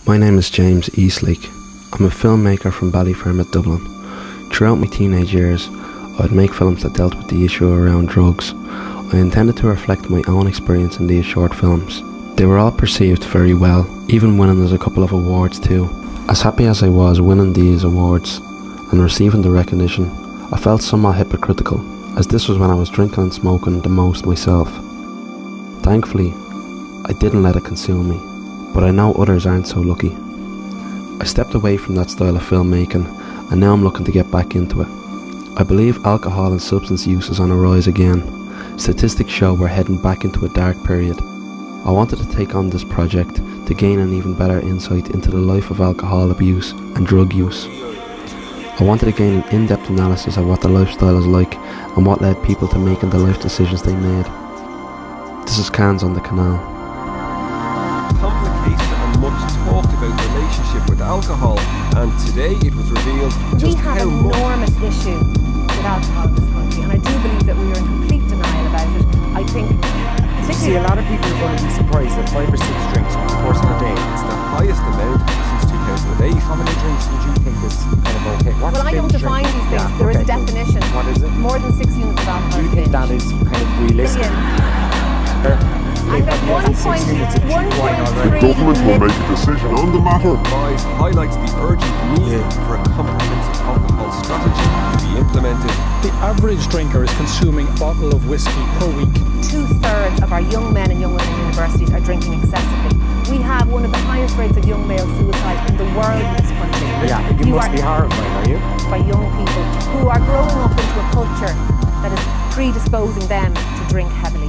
My name is James Eastleake. I'm a filmmaker from Ballyferm at Dublin. Throughout my teenage years, I'd make films that dealt with the issue around drugs. I intended to reflect my own experience in these short films. They were all perceived very well, even winning us a couple of awards too. As happy as I was winning these awards and receiving the recognition, I felt somewhat hypocritical, as this was when I was drinking and smoking the most myself. Thankfully, I didn't let it consume me. But I know others aren't so lucky. I stepped away from that style of filmmaking and now I'm looking to get back into it. I believe alcohol and substance use is on a rise again. Statistics show we're heading back into a dark period. I wanted to take on this project to gain an even better insight into the life of alcohol abuse and drug use. I wanted to gain an in-depth analysis of what the lifestyle is like and what led people to making the life decisions they made. This is Cans on the Canal. Complicated and much talked about relationship with alcohol, and today it was revealed just how how much. We have an enormous issue with alcohol in this country, and I do believe that we are in complete denial about it. I think, see, a lot of people are going to be surprised that 5 or 6 drinks over the course of a day. It's the highest amount since 2008. How many drinks would you think is kind of okay? What's well, I don't define these things. Yeah, there is okay, a definition. What is it? More than 6 units of alcohol. Do you think that is kind of realistic? And at 1.3 The government will make a decision on the matter. Advice highlights the urgent need for a comprehensive alcohol strategy to be implemented. The average drinker is consuming a bottle of whiskey per week. 2/3 of our young men and young women in universities are drinking excessively. We have one of the highest rates of young male suicide in the world in this country. Yeah, you must be horrified, are you? By young people who are growing up into a culture that is predisposing them to drink heavily.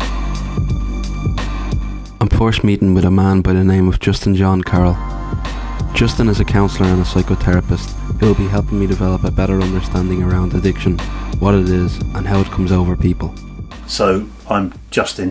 I'm first meeting with a man by the name of Justin John Carroll. Justin is a counsellor and a psychotherapist who will be helping me develop a better understanding around addiction, what it is and how it comes over people. So I'm Justin,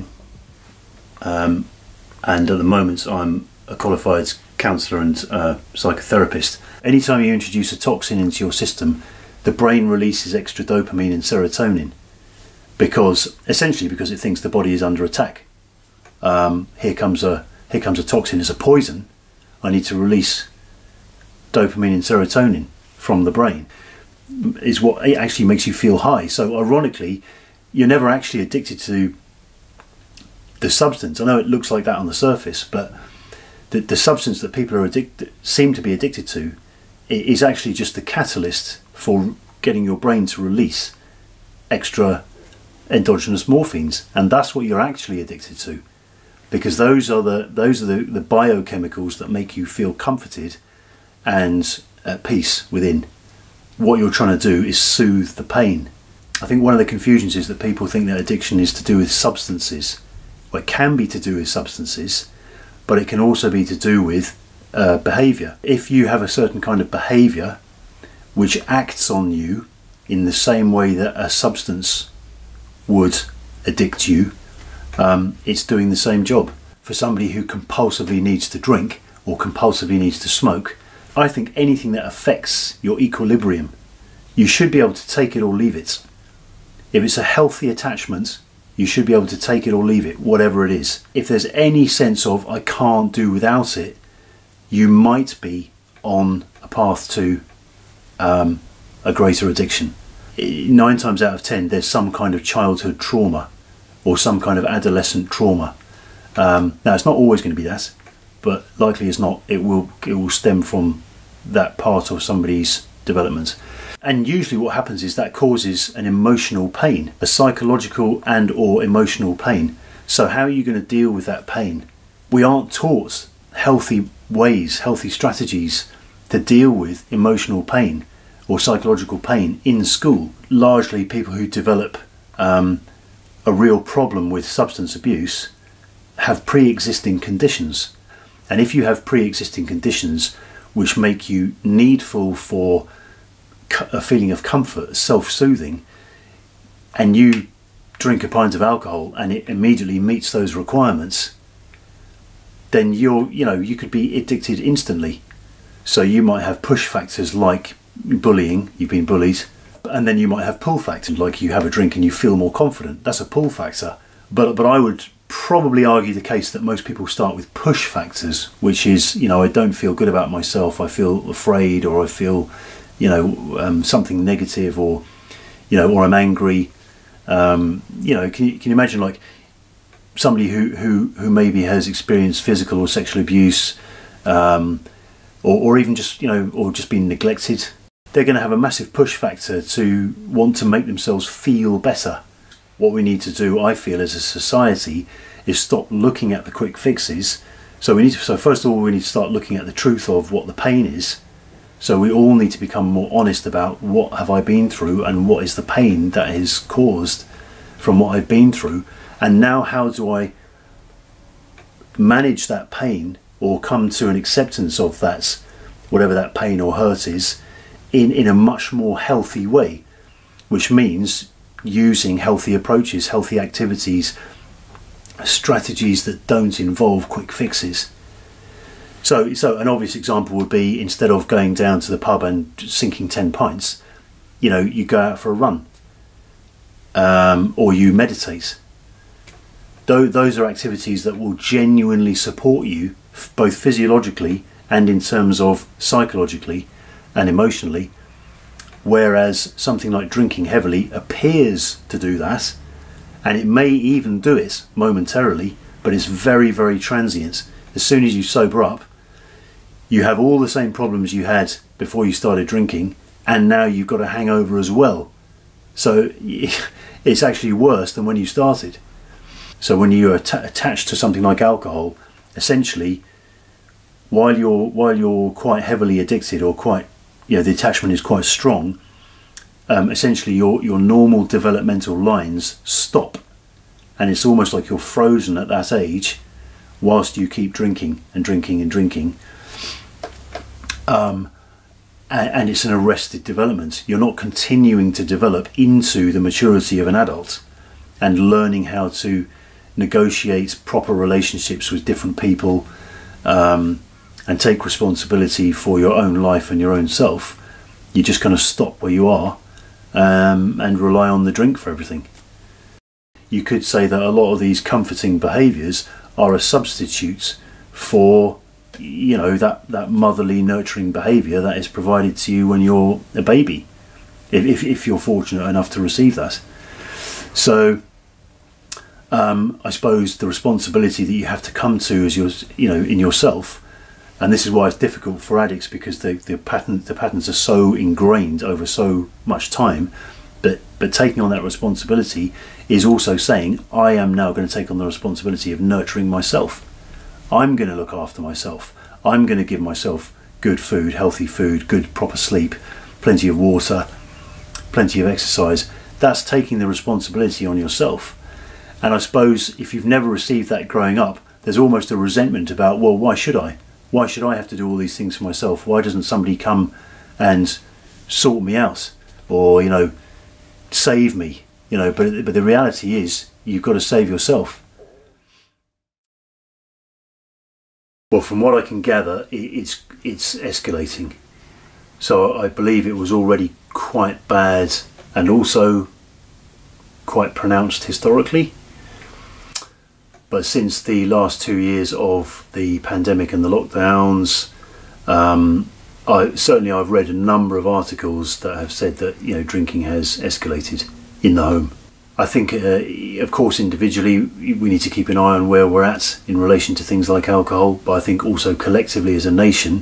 and at the moment I'm a qualified counsellor and psychotherapist. Anytime you introduce a toxin into your system, the brain releases extra dopamine and serotonin because it thinks the body is under attack. Here comes a toxin, it's a poison. I need to release dopamine and serotonin from the brain. Is what it actually makes you feel high. So ironically, you're never actually addicted to the substance. I know it looks like that on the surface, but the substance that people seem to be addicted to is actually just the catalyst for getting your brain to release extra endogenous morphines, and that's what you're actually addicted to. Because those are the biochemicals that make you feel comforted and at peace within. What you're trying to do is soothe the pain. I think one of the confusions is that people think that addiction is to do with substances. Well, it can be to do with substances, but it can also be to do with behaviour. If you have a certain kind of behaviour which acts on you in the same way that a substance would addict you, it's doing the same job. For somebody who compulsively needs to drink or compulsively needs to smoke, I think anything that affects your equilibrium, you should be able to take it or leave it. If it's a healthy attachment, you should be able to take it or leave it, whatever it is. If there's any sense of I can't do without it, you might be on a path to a greater addiction. 9 times out of 10, there's some kind of childhood trauma or some kind of adolescent trauma. Now it's not always going to be that, but likely as not it will stem from that part of somebody's development. And usually what happens is that causes an emotional pain, a psychological and or emotional pain. So how are you going to deal with that pain? We aren't taught healthy ways, healthy strategies to deal with emotional pain or psychological pain in school. Largely people who develop a real problem with substance abuse have pre-existing conditions, and if you have pre-existing conditions which make you needful for a feeling of comfort, self-soothing, and you drink a pint of alcohol and it immediately meets those requirements, then you could be addicted instantly. So you might have push factors like bullying, you've been bullied, and then you might have pull factors like you have a drink and you feel more confident. That's a pull factor. But I would probably argue the case that most people start with push factors, which is, you know, I don't feel good about myself, I feel afraid, or I feel, you know, something negative, or, you know, or I'm angry. You know, can you imagine, like, somebody who maybe has experienced physical or sexual abuse, or even just, you know, or just been neglected. They're going to have a massive push factor to want to make themselves feel better. What we need to do, I feel, as a society, is stop looking at the quick fixes. So first of all, we need to start looking at the truth of what the pain is. So we all need to become more honest about what have I been through and what is the pain that is caused from what I've been through. And now how do I manage that pain, or come to an acceptance of that, whatever that pain or hurt is, in a much more healthy way, which means using healthy approaches, healthy activities, strategies that don't involve quick fixes. So an obvious example would be, instead of going down to the pub and sinking 10 pints, you know, you go out for a run, or you meditate. Those are activities that will genuinely support you, both physiologically and in terms of psychologically and emotionally, whereas something like drinking heavily appears to do that, and it may even do it momentarily, but it's very, very transient. As soon as you sober up, you have all the same problems you had before you started drinking, and now you've got a hangover as well. So it's actually worse than when you started. So when you're attached to something like alcohol, essentially, while you're quite heavily addicted, or quite, you know, the attachment is quite strong, essentially your normal developmental lines stop, and it's almost like you're frozen at that age whilst you keep drinking and drinking and drinking. And it's an arrested development. You're not continuing to develop into the maturity of an adult and learning how to negotiate proper relationships with different people, and take responsibility for your own life and your own self. You just kind of stop where you are, and rely on the drink for everything. You could say that a lot of these comforting behaviours are a substitute for, you know, that motherly nurturing behaviour that is provided to you when you're a baby, if you're fortunate enough to receive that. So I suppose the responsibility that you have to come to as in yourself, and this is why it's difficult for addicts, because the patterns are so ingrained over so much time. But taking on that responsibility is also saying, I am now going to take on the responsibility of nurturing myself. I'm going to look after myself. I'm going to give myself good food, healthy food, good proper sleep, plenty of water, plenty of exercise. That's taking the responsibility on yourself. And I suppose if you've never received that growing up, there's almost a resentment about, well, why should I? Why should I have to do all these things for myself? Why doesn't somebody come and sort me out, or, you know, save me? You know, but the reality is, you've got to save yourself. Well, from what I can gather, it's escalating. So I believe it was already quite bad, and also quite pronounced historically. But since the last 2 years of the pandemic and the lockdowns, I've read a number of articles that have said that, you know, drinking has escalated in the home. I think, of course, individually we need to keep an eye on where we're at in relation to things like alcohol, but I think also collectively as a nation,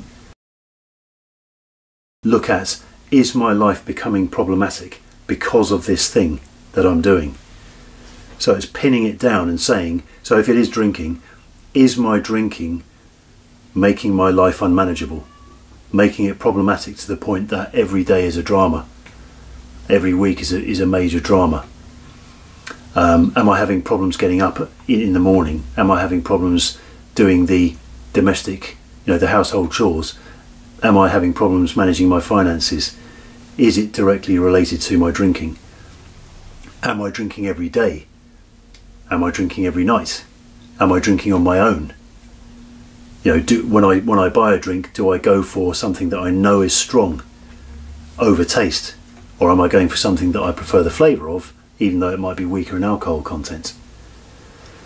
look at, is my life becoming problematic because of this thing that I'm doing? So it's pinning it down and saying, so if it is drinking, is my drinking making my life unmanageable? Making it problematic to the point that every day is a drama? Every week is a major drama? Am I having problems getting up in the morning? Am I having problems doing the domestic, you know, the household chores? Am I having problems managing my finances? Is it directly related to my drinking? Am I drinking every day? Am I drinking every night? Am I drinking on my own? You know, when I buy a drink, do I go for something that I know is strong over taste, or am I going for something that I prefer the flavour of, even though it might be weaker in alcohol content?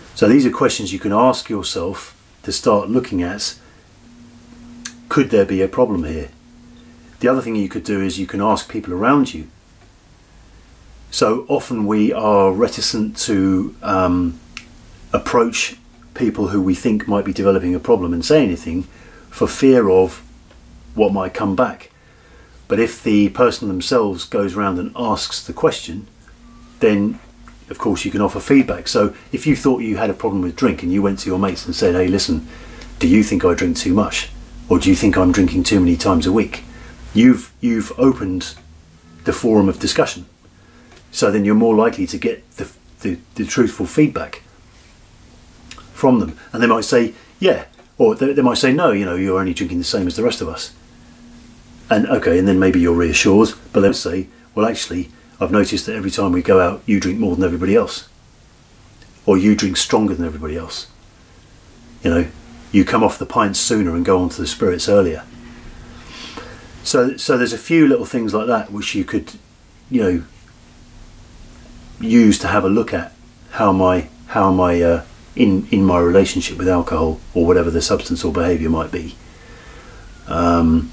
So these are questions you can ask yourself to start looking at, could there be a problem here? The other thing you could do is you can ask people around you. So often we are reticent to approach people who we think might be developing a problem and say anything for fear of what might come back. But if the person themselves goes around and asks the question, then of course you can offer feedback. So if you thought you had a problem with drink and you went to your mates and said, hey listen, do you think I drink too much? Or do you think I'm drinking too many times a week? You've opened the forum of discussion. So then you're more likely to get the truthful feedback from them. And they might say, yeah, or they might say, no, you're only drinking the same as the rest of us. And okay, and then maybe you're reassured, but they'll say, well actually, I've noticed that every time we go out, you drink more than everybody else. Or you drink stronger than everybody else. You come off the pints sooner and go on to the spirits earlier. So there's a few little things like that which you could, use to have a look at how am I in my relationship with alcohol or whatever the substance or behaviour might be. And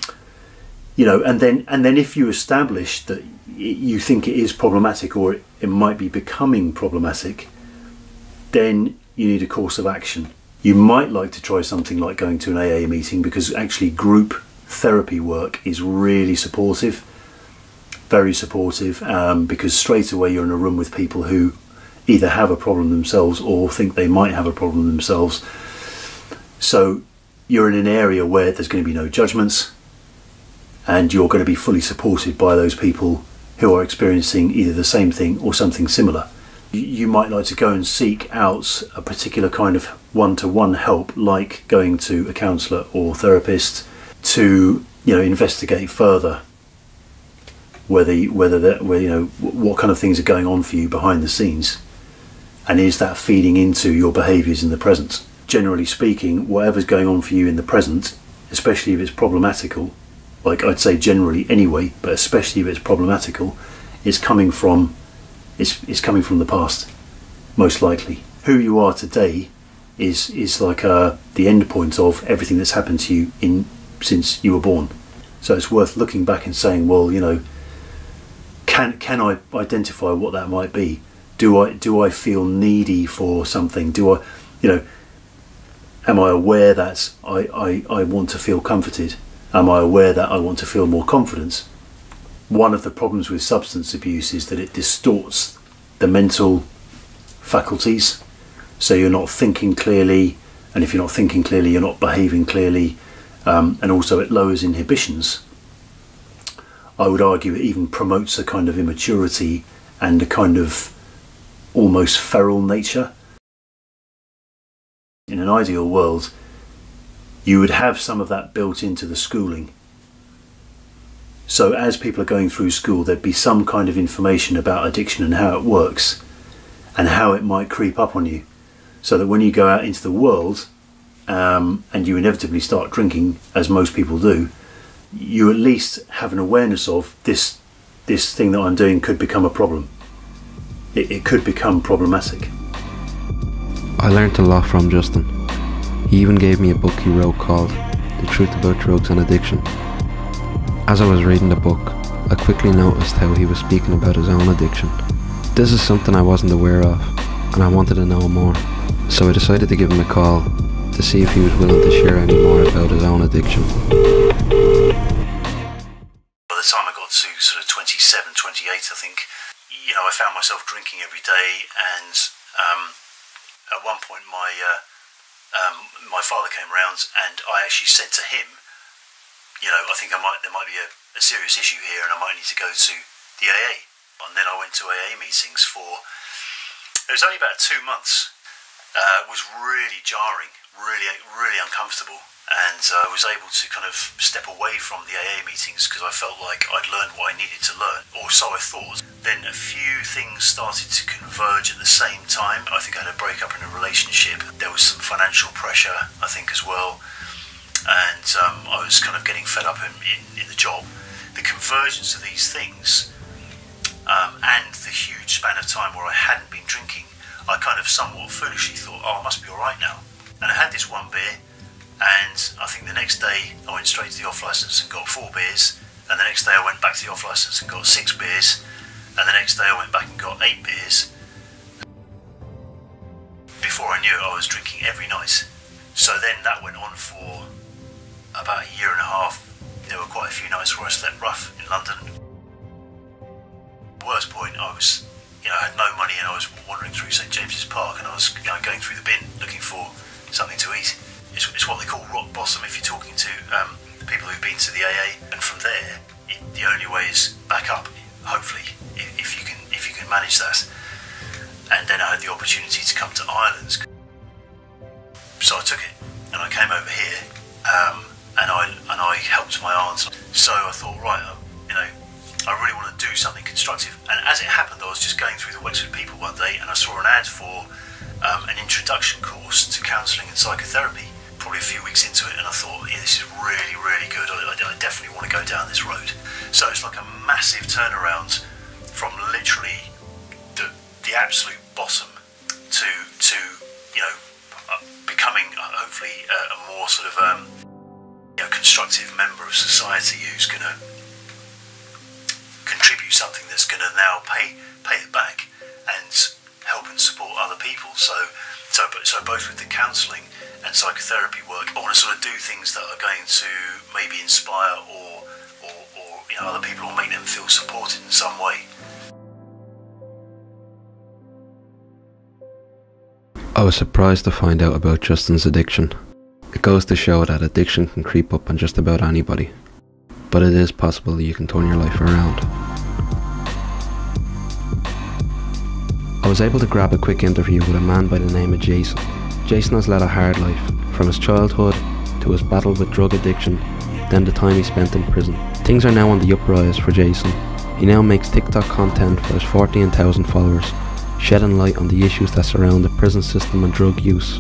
then if you establish that you think it is problematic or it might be becoming problematic, then you need a course of action. You might like to try something like going to an AA meeting, because actually group therapy work is really supportive, very supportive, because straight away you're in a room with people who either have a problem themselves or think they might have a problem themselves. So you're in an area where there's going to be no judgments, and you're going to be fully supported by those people who are experiencing either the same thing or something similar. You might like to go and seek out a particular kind of one-to-one help, like going to a counsellor or therapist to investigate further what kind of things are going on for you behind the scenes, and is that feeding into your behaviours in the present. Generally speaking, whatever's going on for you in the present, especially if it's problematical, like I'd say generally anyway, but especially if it's problematical, is coming from the past, most likely. Who you are today is like the end point of everything that's happened to you since you were born. So it's worth looking back and saying, well, can I identify what that might be? Do I feel needy for something? Am I aware that I want to feel comforted? Am I aware that I want to feel more confidence? One of the problems with substance abuse is that it distorts the mental faculties. So you're not thinking clearly, and if you're not thinking clearly, you're not behaving clearly, and also it lowers inhibitions. I would argue it even promotes a kind of immaturity and a kind of almost feral nature. In an ideal world, you would have some of that built into the schooling. So as people are going through school, there'd be some kind of information about addiction and how it works and how it might creep up on you, so that when you go out into the world and you inevitably start drinking, as most people do, you at least have an awareness of this thing that I'm doing could become a problem. It could become problematic. I learnt a lot from Justin. He even gave me a book he wrote called The Truth About Drugs and Addiction. As I was reading the book, I quickly noticed how he was speaking about his own addiction. This is something I wasn't aware of, and I wanted to know more. So I decided to give him a call to see if he was willing to share any more about his own addiction. By the time I got to sort of 27, 28, I think, I found myself drinking every day, and at one point my father came round, and I actually said to him, I think there might be a serious issue here, and I might need to go to the AA. And then I went to AA meetings it was only about 2 months. It was really jarring, really uncomfortable, and I was able to kind of step away from the AA meetings because I felt like I'd learned what I needed to learn, or so I thought. Then a few things started to converge at the same time. I think I had a breakup in a relationship. There was some financial pressure, I think, as well, and I was kind of getting fed up in the job. The convergence of these things and the huge span of time where I hadn't been drinking, I kind of somewhat foolishly thought, oh, I must be alright now. And I had this one beer, and I think the next day I went straight to the off licence and got 4 beers, and the next day I went back to the off licence and got 6 beers, and the next day I went back and got 8 beers. Before I knew it, I was drinking every night. So then that went on for about a year and a half. There were quite a few nights where I slept rough in London. The worst point, I was, I had no money, and I was wandering through St James's Park, and I was going through the bin looking for something to eat. It's what they call rock bottom if you're talking to people who've been to the AA, and from there the only way is back up, hopefully, if you can manage that. And then I had the opportunity to come to Ireland, so I took it and I came over here, and I helped my aunt. So I thought, right, I really want to do something constructive. And as it happened, I was just going through the Wexford People one day, and I saw an ad for an introduction course to counselling and psychotherapy, probably a few weeks into it, and I thought, yeah, this is really, really good. I definitely want to go down this road. So it's like a massive turnaround from literally the absolute bottom to becoming hopefully a more sort of constructive member of society who's going to contribute something that's going to now pay it back and help and support other people. So both with the counselling and psychotherapy work, I want to sort of do things that are going to maybe inspire or other people, or make them feel supported in some way. I was surprised to find out about Justin's addiction. It goes to show that addiction can creep up on just about anybody, but it is possible that you can turn your life around. I was able to grab a quick interview with a man by the name of Jason. Jason has led a hard life, from his childhood to his battle with drug addiction, then the time he spent in prison. Things are now on the uprise for Jason. He now makes TikTok content for his 14,000 followers, shedding light on the issues that surround the prison system and drug use.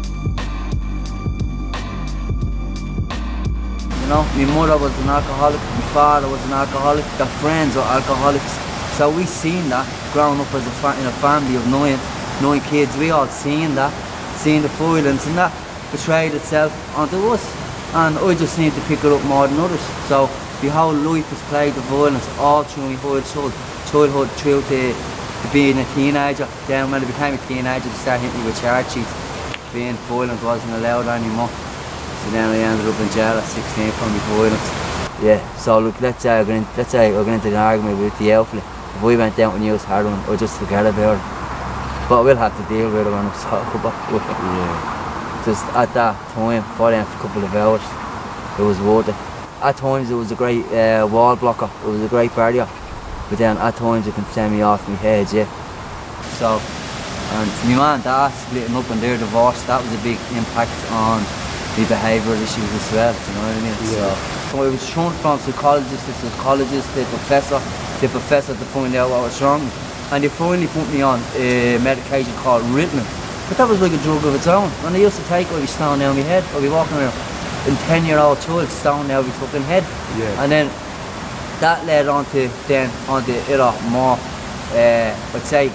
My mother was an alcoholic, my father was an alcoholic, their friends were alcoholics. So we seen that, growing up as in a family of nine kids. We all seen that, seen the violence, and that betrayed itself onto us. And I just need to pick it up more than others. So the whole life was plagued with violence all through my whole childhood through to being a teenager. Then when I became a teenager, they started hitting me with charge sheets. Being violent wasn't allowed anymore. So then I ended up in jail at 16 for my violence. Yeah, so look, let's say we're going into an argument with the outfit. If we went down and used heroin, I'd just forget about it. But we'll have to deal with it when I'm sober. Yeah. Just at that time, for a couple of hours, it was worth it. At times it was a great wall blocker, it was a great barrier. But then at times it can send me off my head, yeah. So, and my mum and dad splitting up and their divorce, that was a big impact on the behavioural issues as well, do you know what I mean? Yeah. So I was shown from psychologist to psychologist to professor to find out what was wrong. And they finally put me on a medication called Ritalin. But that was like a drug of its own. When I used to take it, I'd be stoned down my head. I'd be walking around in 10-year-old child stoned down my fucking head. Yeah. And then that led on to more, I'd say,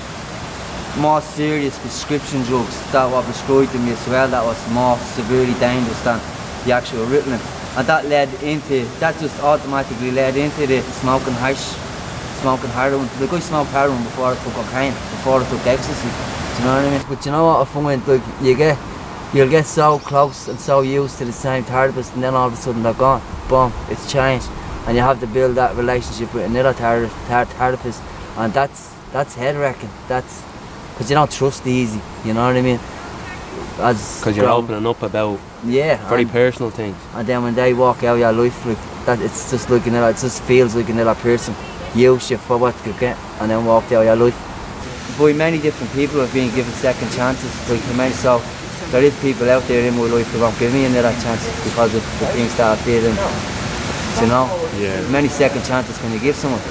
more serious prescription drugs that were prescribed to me as well, that was more severely dangerous than the actual Ritalin. And that just automatically led into the smoking heroin. Like I smoked heroin before I took cocaine, before I took ecstasy, do you know what I mean? But you know what I find, like, you'll get so close and so used to the same therapist, and then all of a sudden they're gone, boom, it's changed. And you have to build that relationship with another therapist, and that's head wrecking. That's because you don't trust easy, you know what I mean? Because you're opening up about very personal things. And then when they walk out your life, like that, it's just like it just feels like another person used you for what you get, and then walked out your life. But many different people have been given second chances, so there is people out there in my life who won't give me another chance because of the things that I did, and you know, many second chances can you give someone?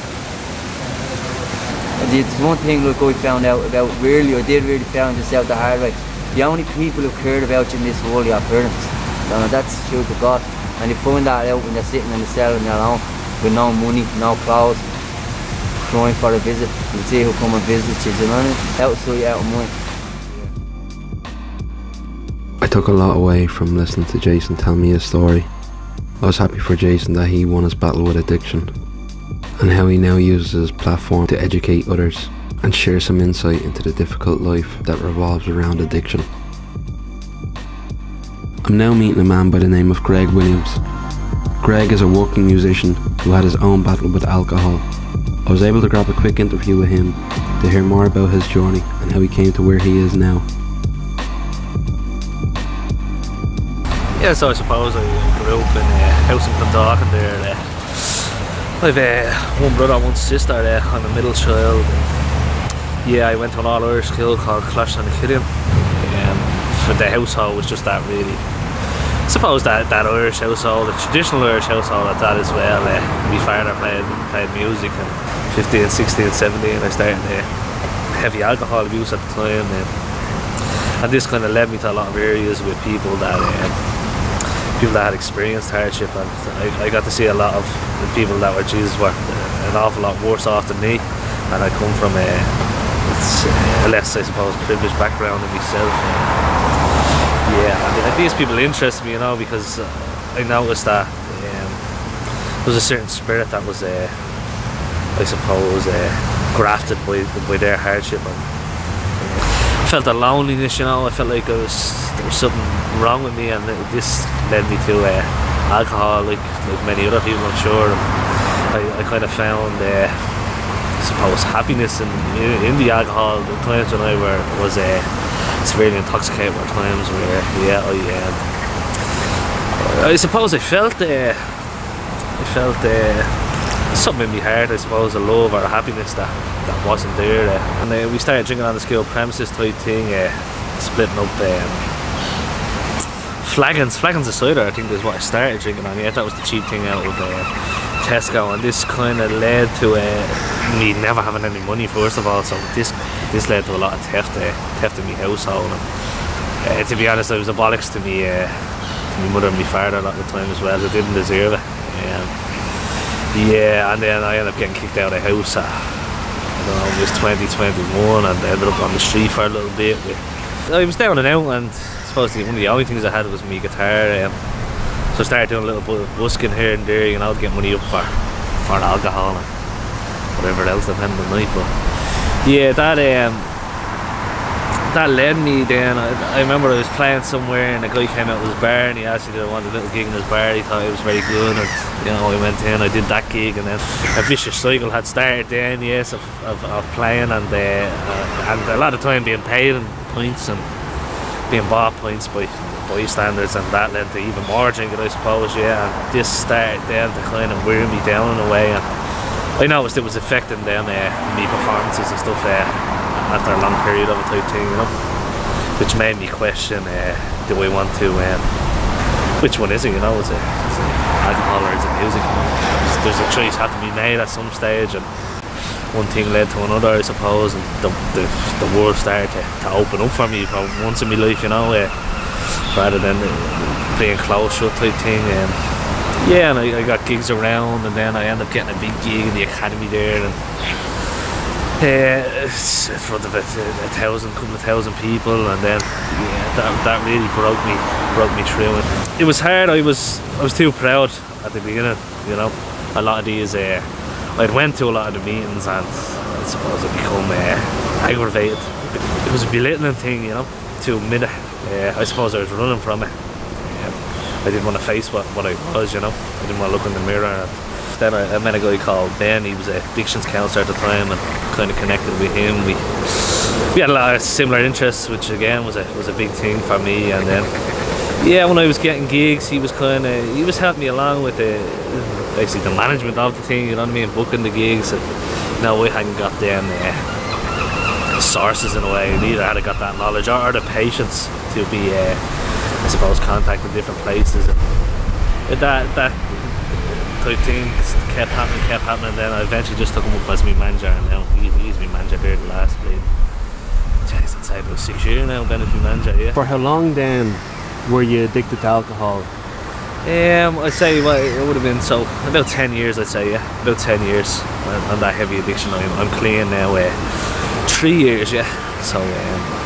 There's one thing like I found out about I did really find this out the hard way. The only people who cared about you in this world are your parents. And that's true to God. And you find that out when they're sitting in the cell on their own with no money, no clothes, crying for a visit. You see who come and visit you, you know what I mean? Out of sight, out of mind. took a lot away from listening to Jason tell me his story. I was happy for Jason that he won his battle with addiction, and how he now uses his platform to educate others and share some insight into the difficult life that revolves around addiction. I'm now meeting a man by the name of Greg Williams. Greg is a working musician who had his own battle with alcohol. I was able to grab a quick interview with him to hear more about his journey and how he came to where he is now. Yeah, so I suppose I grew up in a house in Clondalkin there. I've one brother, one sister. I'm a middle child. Yeah, I went to an all-Irish school called Clash and Killian. For the household was just that really. I suppose that Irish household, the traditional Irish household at that as well. My father played music and 15, 16, 17 I started heavy alcohol abuse at the time. And this kind of led me to a lot of areas with people that had experienced hardship, and I got to see a lot of the people that were an awful lot worse off than me, and I come from a less, I suppose, privileged background than myself. Yeah, and these people interest me, you know, because I noticed that there was a certain spirit that was, I suppose, grafted by their hardship. And I felt a loneliness, you know. I felt like there was something wrong with me, and this led me to alcohol, like many other people, I'm sure. I kind of found, I suppose, happiness in the alcohol. The times when I was severely intoxicated were times where, yeah, I suppose I felt something in my heart, I suppose, a love or a happiness that wasn't there. And we started drinking on the school premises type thing, splitting up flagons of cider, I think is what I started drinking on. Yeah, that was the cheap thing out of Tesco, and this kind of led to me never having any money, first of all, so this led to a lot of theft in my household. And, to be honest, I was a bollocks to me mother and my father a lot of the time as well. They didn't deserve it. Yeah, and then I ended up getting kicked out of the house at, I don't know, it was 2021, and I ended up on the street for a little bit. I was down and out, and I suppose one of the only things I had was my guitar. So I started doing a little bit of busking here and there, you know, to get money up for alcohol and whatever else depending on the night. But yeah, that led me then. I remember I was playing somewhere and a guy came out of his bar and he asked me did I want a little gig in his bar. He thought it was very good, and you know, I went in, I did that gig, and then a vicious cycle had started then, yes, of playing and a lot of time being paid in points and being bought points by bystanders, and that led to even more drinking, I suppose. Yeah, and this started then to kind of wear me down in a way, and I noticed it was affecting them me performances and stuff after a long period of a type thing, you know, which made me question, do I want to, which one is it, you know, is it alcohol or is it music? There's a choice had to be made at some stage, and one thing led to another, I suppose, and the world started to open up for me for once in my life, you know, rather than being closed shut type thing. Yeah, and I got gigs around, and then I ended up getting a big gig in the academy there, and in front of couple of thousand people, and then yeah, that really broke me through. And it was hard. I was too proud at the beginning, you know. A lot of these I'd went to a lot of the meetings, and I suppose I'd become aggravated. It was a belittling thing, you know, to admit it. I suppose I was running from it. I didn't want to face what I was, you know. I didn't want to look in the mirror. And then I met a guy called Ben. He was a addictions counsellor at the time, and kind of connected with him. We had a lot of similar interests, which again was a big thing for me. And then yeah, when I was getting gigs, he was helping me along with basically the management of the thing, you know what I mean, booking the gigs. And no, I hadn't got them sources in a way. Neither had I got that knowledge or the patience to be I suppose contacting different places, and that type thing kept happening, and then I eventually just took him up as my manager, and now he's my manager there the last bit. Jeez, I'd say about 6 years now, Ben is my manager, yeah. For how long then were you addicted to alcohol? I'd say it would have been about 10 years, I'd say, yeah. About 10 years on that heavy addiction. I'm clean now, 3 years, yeah. So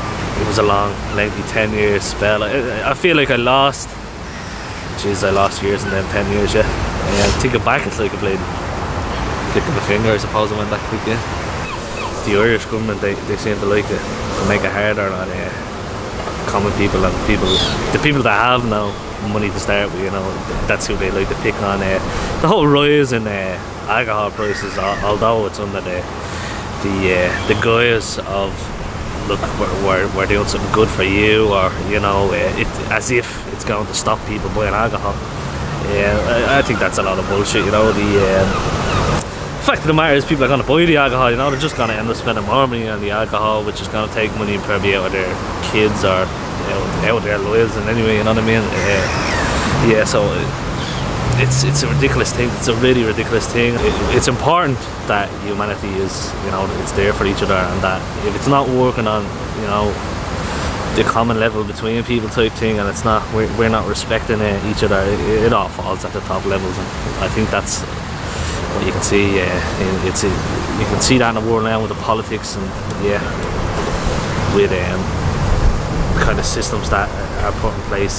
it was a long, lengthy 10-year spell. I feel like I lost years in them 10 years, yeah. Thinking back, it's like I played click of a finger, I suppose. I went that quick, yeah. The Irish government, they seem to like to make it harder on common people and the people that have no money to start with, you know. That's who they like to pick on. The whole rise in alcohol prices, although it's under the guise of, look, we're doing something good for you, or, you know, as if it's going to stop people buying alcohol. I think that's a lot of bullshit, you know. The fact of the matter is, people are going to buy the alcohol, you know. They're just going to end up spending more money on the alcohol, which is going to take money probably out of their kids, or, you know, out of their lives in any way, you know what I mean? Yeah, so it's a ridiculous thing. It's a really ridiculous thing. It's important that humanity is, you know, it's there for each other, and that if it's not working on, you know, the common level between people type thing, and it's not, we're not respecting each other, it all falls at the top levels. And I think that's what you can see. You can see that in the world now with the politics, and with kind of systems that are put in place,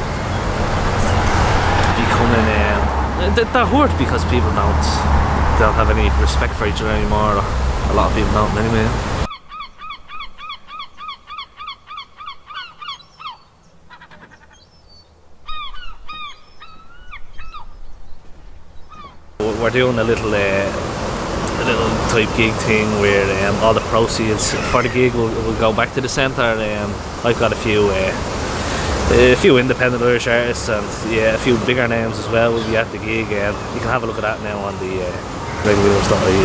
becoming they're hurt because people don't have any respect for each other anymore. A lot of people don't anyway. We're doing a little type gig thing where all the proceeds for the gig will go back to the centre. I've got a few independent Irish artists and a few bigger names as well will be at the gig. You can have a look at that now on the regularwheels.ie.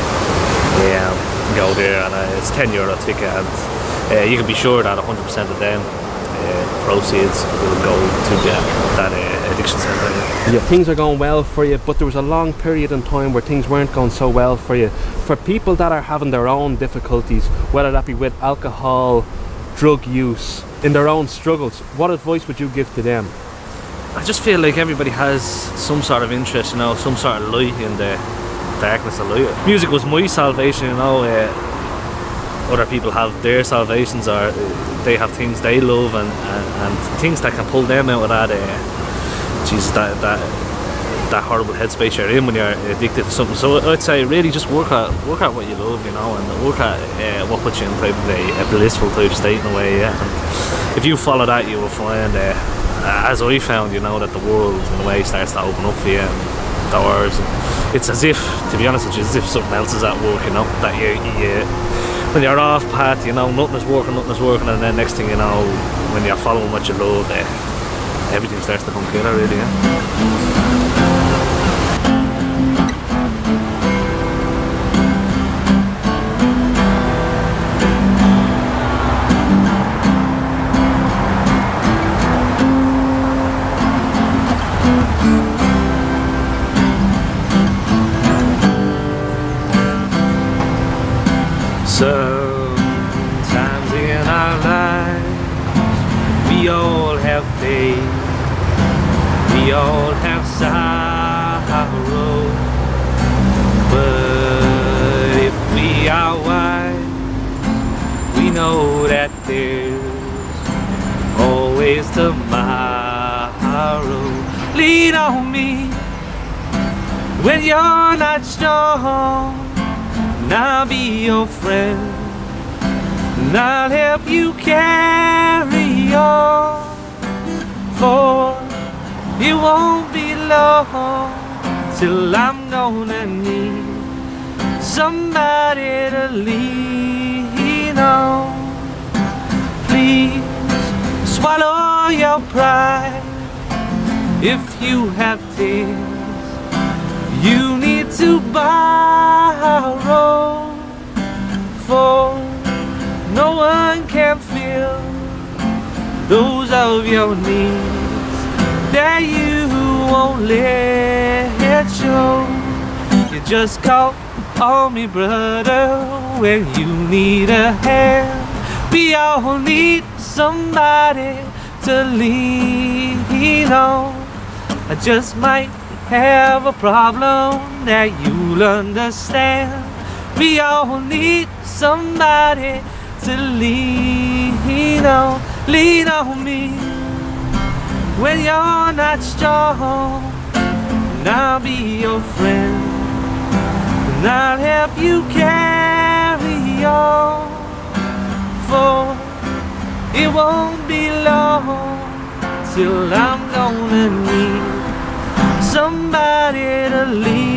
Go there, and it's €10 ticket, and you can be sure that 100% of them proceeds will go to that addiction centre. Yeah, things are going well for you, but there was a long period in time where things weren't going so well for you. For people that are having their own difficulties, whether that be with alcohol, drug use, in their own struggles, what advice would you give to them? I just feel like everybody has some sort of interest, you know, some sort of light in the darkness of life. Music was my salvation, you know. Other people have their salvations, or they have things they love, and things that can pull them out of that that horrible headspace you're in when you're addicted to something. So I'd say really just work at what you love, you know, and work at what puts you in type of a blissful type state in a way, yeah. And if you follow that, you will find, as I found, you know, that the world in a way starts to open up for you, and doors. And it's as if, to be honest with you, as if something else is at work, you know, that you when you're off path, you know, nothing is working, and then next thing you know, when you're following what you love, everything starts to come together, really, yeah. Sometimes in our lives we all have pain, we all have sorrow, but if we are wise, we know that there's always tomorrow. Lean on me when you're not strong, and I'll be your friend, and I'll help you carry on, for it won't be long till I'm gonna need somebody to lean on. Please swallow your pride. If you have tears you need to borrow, for no one can fill those of your needs that you won't let show. You just call on me, brother, when you need a hand. We all need somebody to lean on. I just might have a problem that you'll understand. We all need somebody to lean on me when you're not strong. And I'll be your friend, and I'll help you carry on. For it won't be long till I'm gonna need somebody to lean